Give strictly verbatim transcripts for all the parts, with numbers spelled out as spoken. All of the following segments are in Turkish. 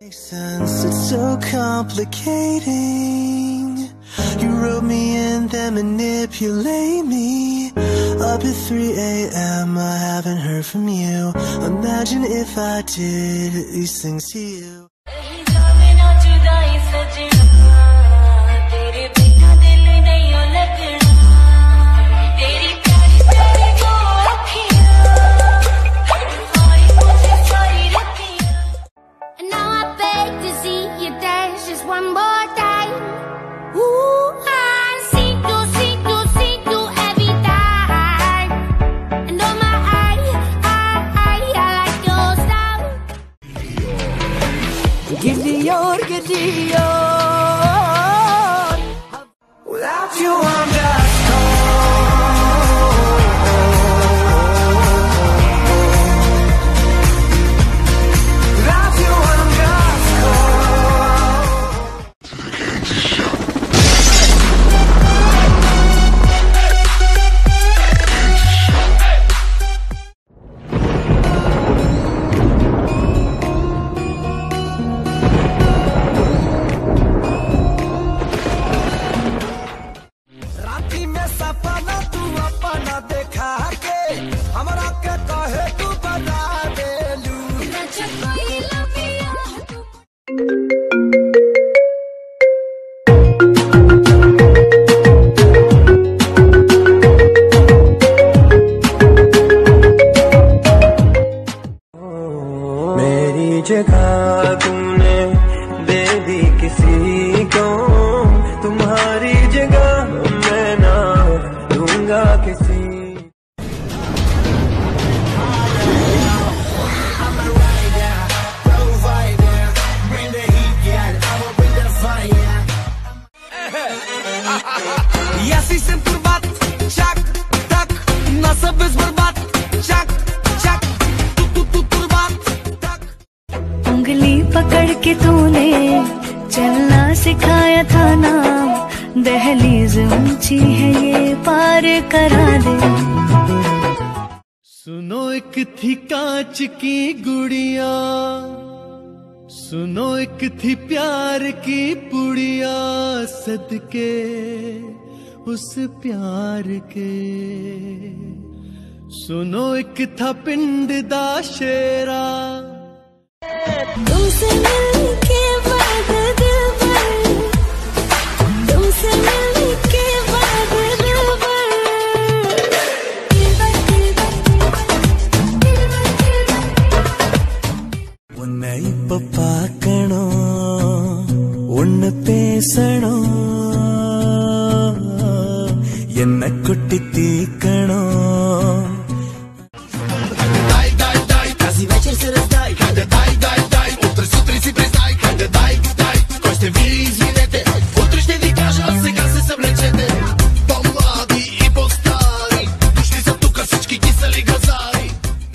Makes sense, it's so complicating. You wrote me and then manipulate me. Up at three A M I haven't heard from you. Imagine if I did these things to you. One more time. Ooh, I see you, see you, see you every time. And on my eye, I, I, I like your style. Gidiyor, gidiyor. Without you, I'm just cold. Without you, I'm just cold. मेरी जगह तूने दे दी किसी को, तुम्हारी जगह मैं ना दूंगा किसी। Yasi sen turbat, çak tak, nasıl biz burbat, çak çak, tut tut tut turbat tak। उंगली पकड़ के तूने चलना सिखाया था ना, दहलीज ऊंची है ये पार करा दे। सुनो एक थी कांच की गुड़िया, सुनो एक थी प्यार की पुड़िया, सदके उस प्यार के। सुनो एक था पिंड दा शेरा, तुमसे मिलने के बाद दिल भर, तुमसे मिलने के बाद दिल भर। उन्नै पाकणो उन्न पेसणो एन्न कुट्टी तीकणो। Każdy wieczór się rozdaj, kiedy daj, daj, daj. Utry sutry si priznaj, kiedy daj, daj. Koście wili izvinete, utry ще ви кажа, сега се съвлечете. По-млади и по-стари, дошли са тука всички кисели газари.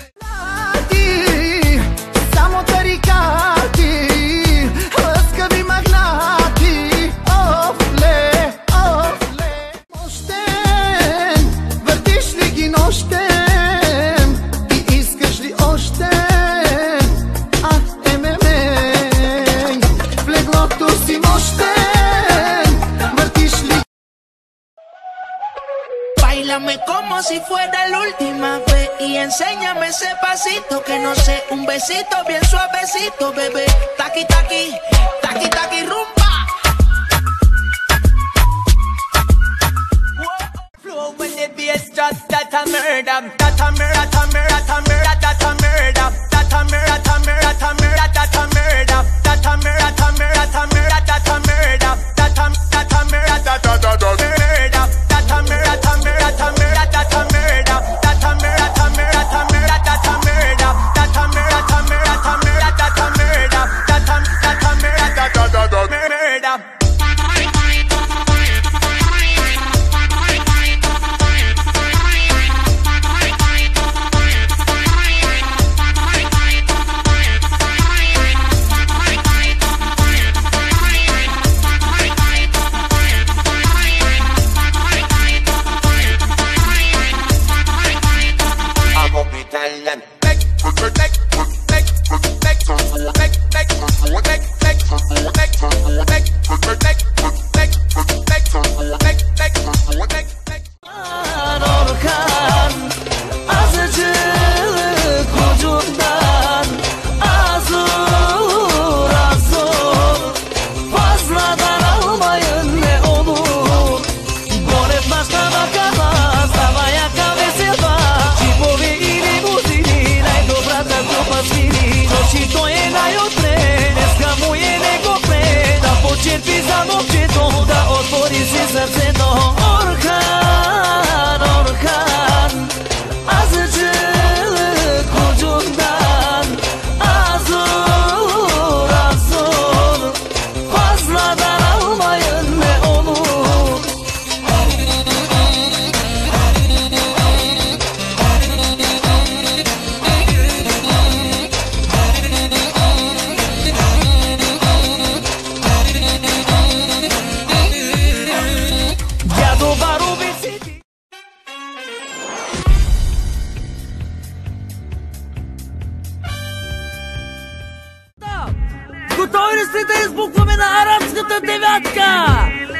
Само тарикати, лъскави магнати, офле, офле. Нощем, въртиш ли ги нощем, и искаш ли още? А, емеме, в леглото си нощем, въртиш ли? Báilame como si fuera la última vez y enséñame ese pasito que no sé, un besito bien suavecito, bebé. Taqui, taqui, taqui, taqui, rumba. Flow when the bass just that a murder, that a murder, that a murder, that a murder, that a murder, that a murder, that a murder, that a murder, that a murder, that a murder, that a murder, that a murder, that a murder, that a that a murder, that a that a murder. That товаристве да избухваме на арабската девятка!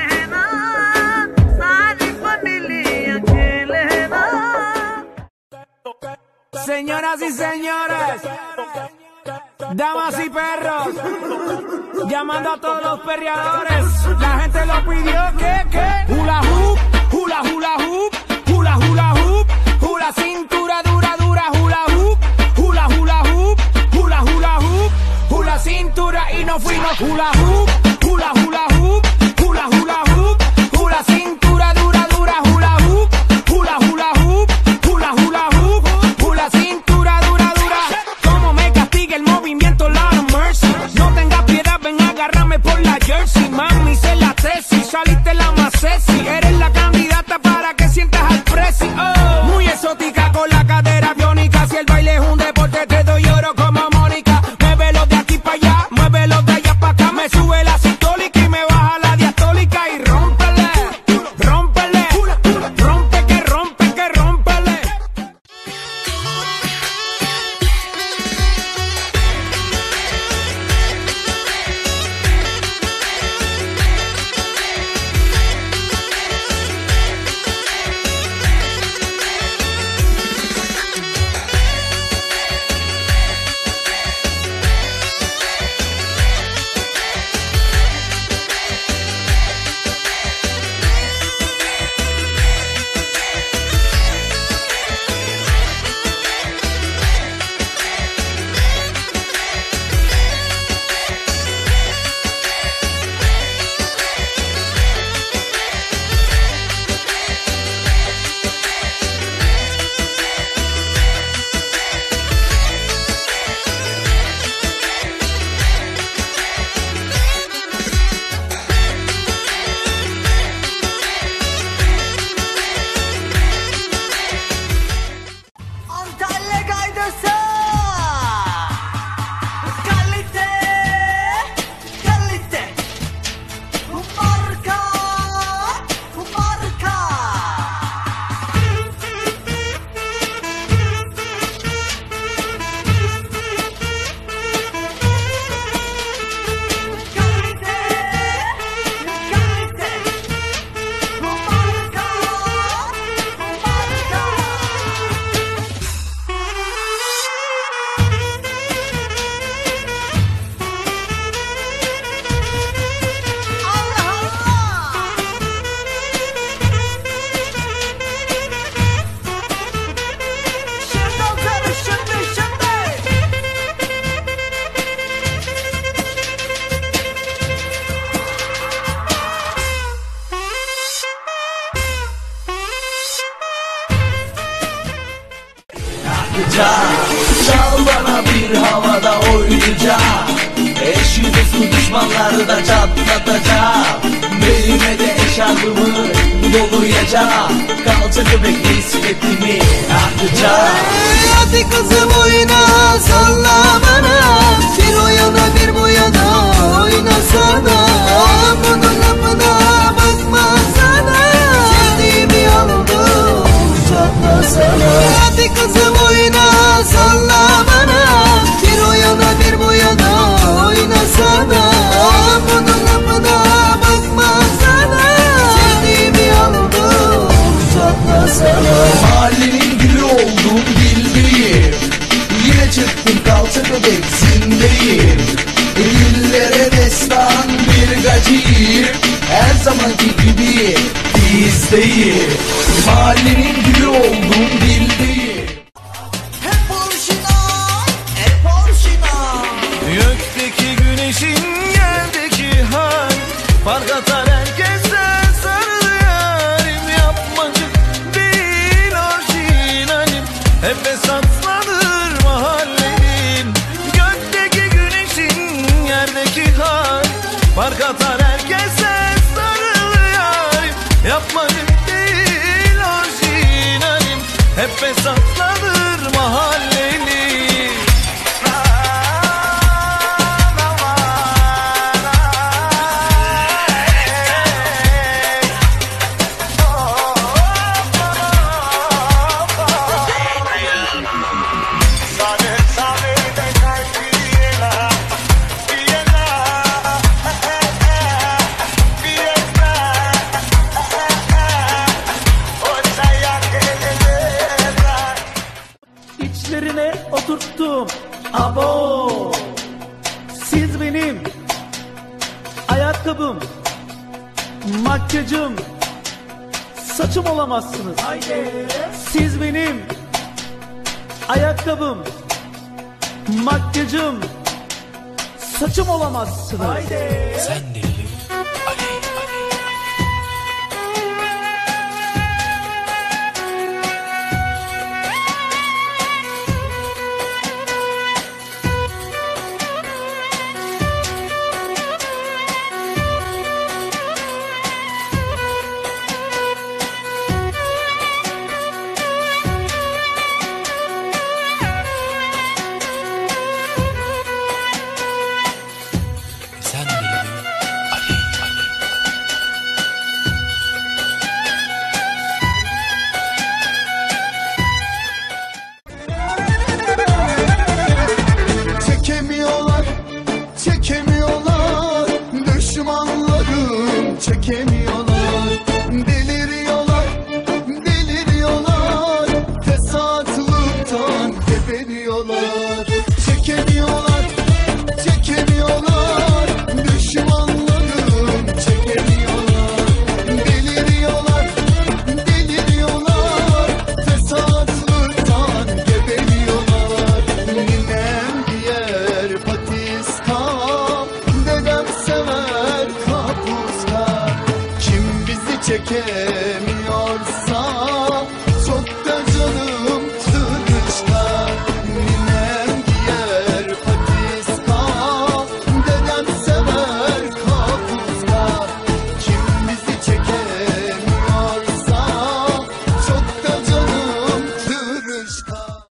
Señoras y señores, damas y perros, llamando a todos los perreadores. La gente lo pidió, ¿qué, qué? Hula hoop, hula hula hoop, hula hula hoop, hula cintura dura dura, hula hoop, hula hula hoop, hula hula hoop, hula cintura y nos fuimos. Hula hoop, hula hula hoop, hula hula hoop, hula cintura dura dura, hula hoop, hula hula hoop, hula hula hoop, hula cintura dura dura. Como me castiga el movimiento, Lord of mercy. No tengas piedad, ven a agarrarme por la jersey. Mami, sé la tesis, saliste la más sexy. Eres la candidata para que sientas al presi. Oh, muy exótica con la cadera biónica. Si el baile es un deporte, te doy oro como Mónica. Muévelo de aquí para allá, muévelo de allá para acá. Me sube la sistólica y me baja la diastólica. Y rómpele, rómpele, rompe que rompe que rómpele. Antalya kaydası. Kalite, kalite. Bu marka, bu marka. Kalite, kalite. Bu marka, bu marka. Allah Allah! Şimdi atarım, şimdi, şimdi! Çal bana bir havada oynayacağım. Eşi dostu düşmanları da çatlatacağım. Belime de eşarbımı dolayacağım. Kalça göbek bisikletimi atacağım. Hadi kızım oyna, salla bana. Bir o yana bir bu yana oynasana. Bunun lafına bakma sana. Sevdiğimi aldım, çatlasana. Hadi kızım oyna, salla bana. Bir o yana bir bu yana oynasana. Bunun lafına bakma sana. Sevdiğimi aldım, çatlasana. Mahallenin gülü oldum bildiğim. Yine çıktım kalça göbek zindeyim. Dillere destan bir gacıyım. Her zamanki gibi bizdeyim. Mahallenin gülü oldum bildiğim. Hep orijinal, hep orijinal. Gökteki güneşin yerdeki hal fark atar herkese sarılı yarim. Yapmacık değil orijinalim. Hep hesaplanır mahallenin. Gökteki güneşin yerdeki hal fark atar herkese sarılı yarim. Yapmacık değil orijinalim. Hep hesaplanır mahallenin. Sabe, sabe de caipira, Viena. ayakkabım, makyajım, saçım olamazsınız. Haydi. Siz benim ayakkabım, makyajım, saçım olamazsınız. Haydi. Sen deli Ali Ali. Sen deli Ali Ali. Çekemiyorlar, çekemiyorlar, düşmanlarım çekemiyorlar. Deliriyorlar, deliriyorlar, fesatlıktan geberiyorlar. Çekemiyorlar, çekemiyorlar, düşmanlarım çekemiyorlar. Deliriyorlar, deliriyorlar, fesatlıktan geberiyorlar. Ninem yer patiska, dedem sever kapuska. Kim bizi çeker